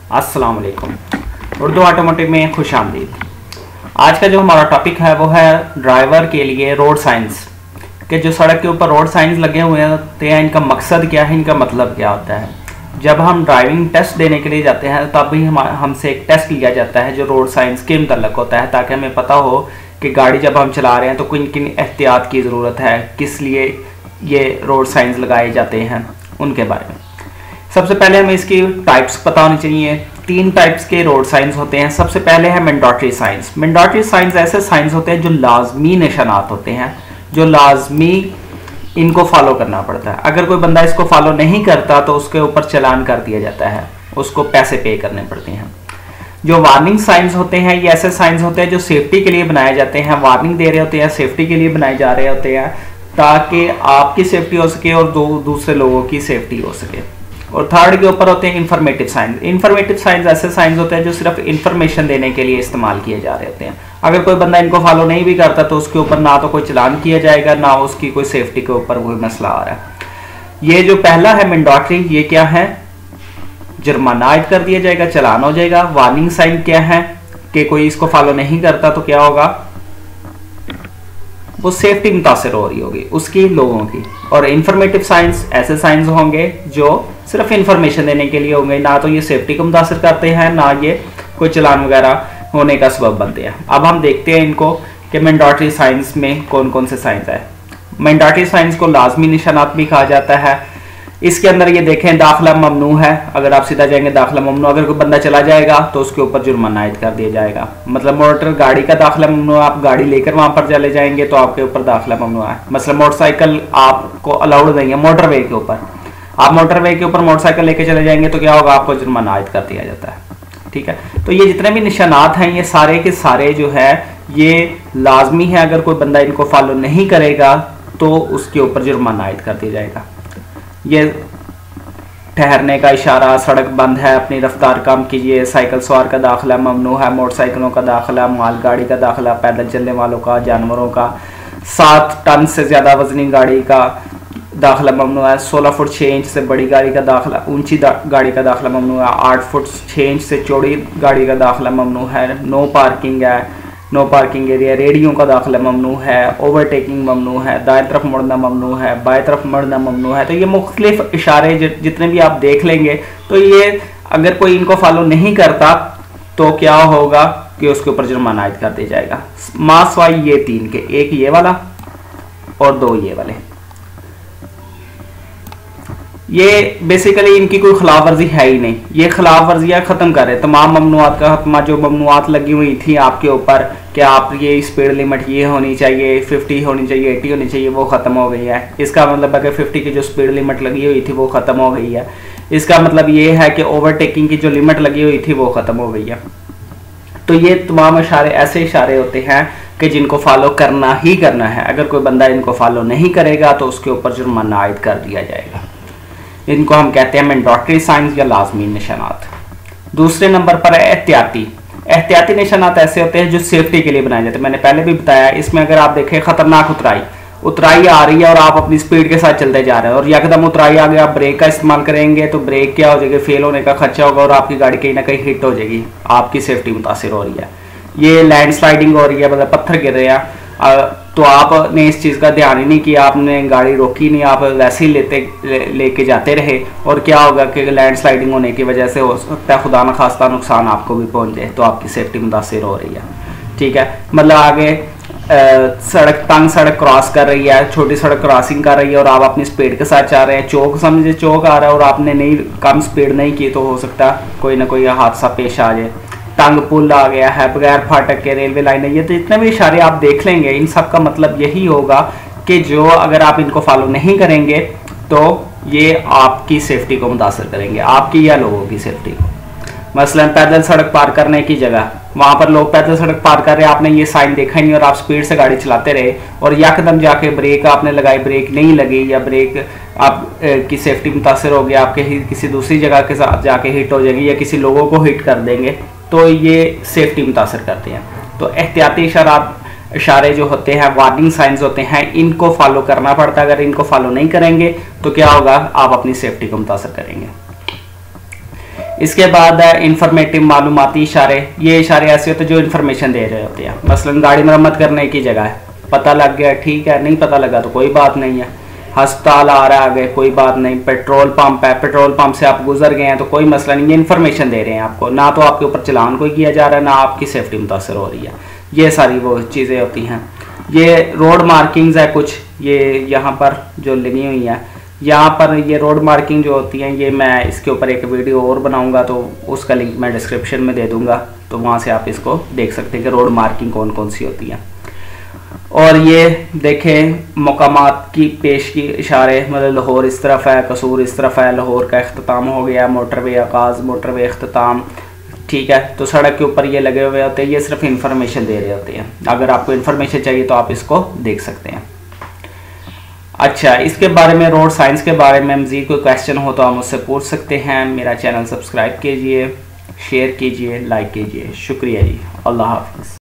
अस्सलाम वालेकुम। उर्दू ऑटोमोटिव में खुश आमदीद। आज का जो हमारा टॉपिक है वो है ड्राइवर के लिए रोड साइंस के जो सड़क के ऊपर रोड साइंस लगे हुए होते हैं, इनका मकसद क्या है, इनका मतलब क्या होता है। जब हम ड्राइविंग टेस्ट देने के लिए जाते हैं तब भी हमसे एक टेस्ट लिया जाता है जो रोड साइंस के मतलब होता है, ताकि हमें पता हो कि गाड़ी जब हम चला रहे हैं तो किन किन एहतियात की ज़रूरत है, किस लिए ये रोड साइंस लगाए जाते हैं, उनके बारे में। सबसे पहले हमें इसकी टाइप्स पता होनी चाहिए। 3 टाइप्स के रोड साइंस होते हैं। सबसे पहले है मैंडेटरी साइंस। मैंडेटरी साइंस ऐसे साइंस होते हैं जो लाजमी निशानात होते हैं, जो लाजमी इनको फॉलो करना पड़ता है। अगर कोई बंदा इसको फॉलो नहीं करता तो उसके ऊपर चालान कर दिया जाता है, उसको पैसे पे करने पड़ते हैं। जो वार्निंग साइंस होते हैं ये ऐसे साइंस होते हैं जो सेफ्टी के लिए बनाए जाते हैं, वार्निंग दे रहे होते हैं, सेफ्टी के लिए बनाए जा रहे होते हैं ताकि आपकी सेफ्टी हो सके और दूसरे लोगों की सेफ्टी हो सके। और थर्ड के ऊपर होते हैं इंफॉर्मेटिव साइंस। इंफॉर्मेटिव साइंस ऐसे साइंस होते हैं जो सिर्फ इंफॉर्मेशन देने के लिए इस्तेमाल किए जा रहे होते हैं। अगर कोई बंदा इनको फॉलो नहीं भी करता तो उसके ऊपर ना तो कोई चालान किया जाएगा, ना उसकी कोई सेफ्टी के ऊपर कोई मसला आ रहा है। ये जो पहला है मैंडेटरी, ये क्या है, जुर्माना आयद कर दिया जाएगा, चालान हो जाएगा। वार्निंग साइन क्या है कि कोई इसको फॉलो नहीं करता तो क्या होगा, वो सेफ्टी मुतासर हो रही होगी उसकी, लोगों की। और इंफॉर्मेटिव साइंस ऐसे साइंस होंगे जो सिर्फ इंफॉर्मेशन देने के लिए होंगे, ना तो ये सेफ्टी को मुतासर करते हैं, ना ये कोई चालान वगैरह होने का सबब बनते हैं। अब हम देखते हैं इनको कि मैंडेटरी साइंस में कौन कौन से साइंस है। मैंडेटरी साइंस को लाजमी निशानात भी कहा जाता है। इसके अंदर ये देखें, दाखिला ममनू है। अगर आप सीधा जाएंगे दाखिला ममनू, अगर कोई बंदा चला जाएगा तो उसके ऊपर जुर्माना आयद कर दिया जाएगा। मतलब मोटर गाड़ी का दाखिला ममनू, आप गाड़ी लेकर वहां पर चले जाएंगे तो आपके ऊपर दाखिला ममनू है। मतलब मोटरसाइकिल आपको अलाउड नहीं है मोटरवे के ऊपर, आप मोटरवे के ऊपर मोटरसाइकिल लेके चले जाएंगे तो क्या होगा, आपको जुर्माना आयद कर दिया जाता है। ठीक है, तो ये जितने भी निशानात हैं ये सारे के सारे जो है ये लाजमी है। अगर कोई बंदा इनको फॉलो नहीं करेगा तो उसके ऊपर जुर्माना आयद कर दिया जाएगा। ये ठहरने का इशारा, सड़क बंद है, अपनी रफ्तार कम कीजिए, साइकिल सवार का दाखिला ममनू है, मोटरसाइकिलों का दाखिला, मालगाड़ी का दाखिला, पैदल चलने वालों का, जानवरों का, 7 टन से ज़्यादा वजनी गाड़ी का दाखिला ममनू है, 16 फुट 6 इंच से बड़ी गाड़ी का दाखिला, ऊंची गाड़ी का दाखिला ममनू है, 8 फुट 6 इंच से चौड़ी गाड़ी का दाखिला ममनू है, नो पार्किंग है, नो पार्किंग एरिया, रेडियो का दाखिला ममनू है, ओवरटेकिंग ममनू है, दाएं तरफ मुड़ना ममनू है, बाएं तरफ मुड़ना ममनू है। तो ये मुख्तलिफ इशारे जितने भी आप देख लेंगे तो ये अगर कोई इनको फॉलो नहीं करता तो क्या होगा कि उसके ऊपर जुर्माना आयद कर दिया जाएगा। मास वाई ये 3 के, एक ये वाला और 2 ये वाले, ये बेसिकली इनकी कोई खिलाफ वर्जी है ही नहीं। ये खिलाफ वर्जियाँ ख़त्म कर रहे हैं। तमाम ममनुआत का खात्मा, जो ममनुआत लगी हुई थी आपके ऊपर कि आप ये स्पीड लिमिट ये होनी चाहिए, 50 होनी चाहिए, 80 होनी चाहिए, वो ख़त्म हो गई है। इसका मतलब है कि 50 की जो स्पीड लिमिट लगी हुई थी वो ख़त्म हो गई है। इसका मतलब ये है कि ओवरटेकिंग की जो लिमिट लगी हुई थी वो ख़त्म हो गई है। तो ये तमाम इशारे ऐसे इशारे होते हैं कि जिनको फॉलो करना ही करना है। अगर कोई बंदा इनको फॉलो नहीं करेगा तो उसके ऊपर जुर्माना आयद कर दिया जाएगा। इनको हम कहते हैं मैंडेटरी साइंस या लाजमी निशानात। दूसरे नंबर पर है एहतियाती। एहतियाती निशानात ऐसे होते हैं जो सेफ्टी के लिए बनाए जाते हैं। मैंने पहले भी बताया, इसमें अगर आप देखें खतरनाक उतराई आ रही है और आप अपनी स्पीड के साथ चलते जा रहे हैं और यकदम उतराई आ गया, आप ब्रेक का इस्तेमाल करेंगे तो ब्रेक क्या हो जाएगी, फेल होने का खर्चा होगा और आपकी गाड़ी कहीं ना कहीं हिट हो जाएगी, आपकी सेफ्टी मुतासिर हो रही है। ये लैंड स्लाइडिंग हो रही है, मतलब पत्थर गिर रहे हैं, तो आपने इस चीज़ का ध्यान ही नहीं किया, आपने गाड़ी रोकी नहीं, आप वैसे ही लेके जाते रहे और क्या होगा कि लैंड स्लाइडिंग होने की वजह से हो सकता है खुदा न खास्ता नुकसान आपको भी पहुंच जाए, तो आपकी सेफ्टी मुतासिर हो रही है। ठीक है, मतलब आगे तंग सड़क क्रॉस कर रही है, छोटी सड़क क्रॉसिंग कर रही है और आप अपनी स्पीड के साथ जा रहे हैं, चौक समझे चौक आ रहा है और आपने नहीं कम स्पीड नहीं की तो हो सकता है कोई ना कोई हादसा पेश आ जाए। तंग पुल आ गया है, बगैर फाटक के रेलवे लाइन है, ये तो जितने भी इशारे आप देख लेंगे इन सब का मतलब यही होगा कि जो अगर आप इनको फॉलो नहीं करेंगे तो ये आपकी सेफ्टी को मुतासर करेंगे, आपकी या लोगों की सेफ्टी को। मसलन पैदल सड़क पार करने की जगह वहां पर लोग पैदल सड़क पार कर रहे हैं, आपने ये साइन देखा ही नहीं और आप स्पीड से गाड़ी चलाते रहे और यकदम जाके ब्रेक आपने लगाई, ब्रेक नहीं लगी या ब्रेक आप की सेफ्टी मुतासर हो गया, आपके किसी दूसरी जगह के साथ जाके हिट हो जाएगी या किसी लोगों को हिट कर देंगे, तो ये सेफ्टी मुतासर करते हैं। तो एहतियाती इशारे जो होते हैं, वार्निंग साइंस होते हैं, इनको फॉलो करना पड़ता है। अगर इनको फॉलो नहीं करेंगे तो क्या होगा, आप अपनी सेफ्टी को मुतासर करेंगे। इसके बाद है इंफॉर्मेटिव मालूमाती इशारे। ये इशारे ऐसे होते हैं जो इन्फॉर्मेशन दे रहे होते हैं। मसलन गाड़ी मरम्मत करने की जगह है, पता लग गया ठीक है, नहीं पता लगा तो कोई बात नहीं है। अस्पताल आ रहा है आगे, कोई बात नहीं। पेट्रोल पंप है, पेट्रोल पंप से आप गुजर गए हैं तो कोई मसला नहीं, ये इन्फॉर्मेशन दे रहे हैं आपको। ना तो आपके ऊपर चलान कोई किया जा रहा है, ना आपकी सेफ्टी मुतासर हो रही है। ये सारी वो चीज़ें होती हैं। ये रोड मार्किंग्स है कुछ, ये यहाँ पर जो लगी हुई है, यहाँ पर ये रोड मार्किंग जो होती हैं, ये मैं इसके ऊपर एक वीडियो और बनाऊंगा तो उसका लिंक मैं डिस्क्रिप्शन में दे दूंगा, तो वहाँ से आप इसको देख सकते हैं कि रोड मार्किंग कौन कौन सी होती हैं। और ये देखें मकामात की पेश की इशारे, मतलब लाहौर इस तरफ है, कसूर इस तरफ है, लाहौर का अख्ताम हो गया, मोटरवे आगाज़, मोटरवे अख्ताम, ठीक है। तो सड़क के ऊपर ये लगे हुए होते हैं, ये सिर्फ इन्फॉर्मेशन दे रहे होते हैं। अगर आपको इन्फॉर्मेशन चाहिए तो आप इसको देख सकते हैं। अच्छा, इसके बारे में रोड साइंस के बारे में मज़ीद कोई क्वेश्चन हो तो आप मुझसे पूछ सकते हैं। मेरा चैनल सब्सक्राइब कीजिए, शेयर कीजिए, लाइक कीजिए। शुक्रिया जी, अल्लाह हाफ़िज़।